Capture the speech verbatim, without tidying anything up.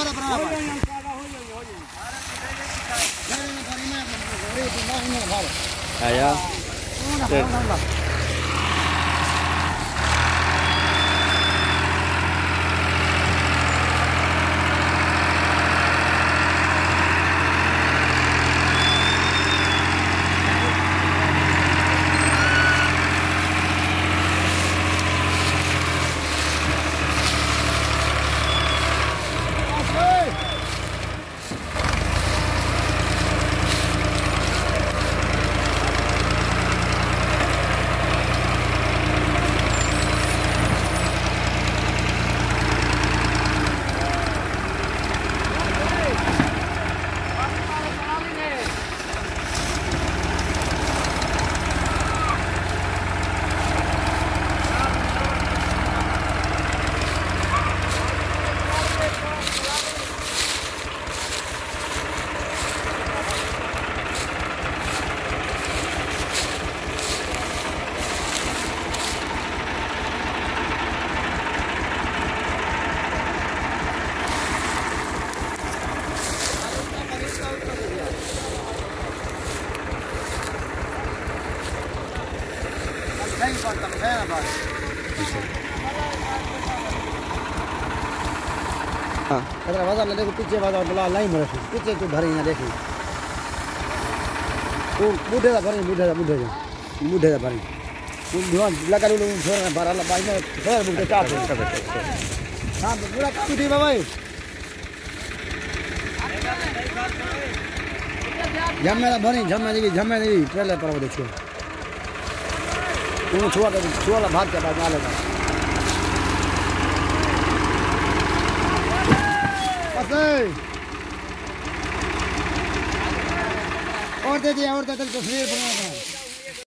ज्यादा बना हो जाएगा ज्यादा हो जाएगा हो जाएगा आया नहीं पड़ता है ना बात हां अगर बाजार देखो पीछे बाजार बोला नहीं मरे पीछे तो भरे ना देखी वो बूढ़े का भरे बूढ़े का बूढ़े का बूढ़े का भरे वो ध्यान लगा लो छोड़ बारह ला बाई में फिर बुक चार हां पूरा काम थी भाई जम्मे भरी जम्मे देवी जम्मे देवी ट्रेलर पर वो देखो तू छुआ दे छुआ ला भाग के बाद ना लेगा पसे और दे दिया और दे तक तस्वीर बना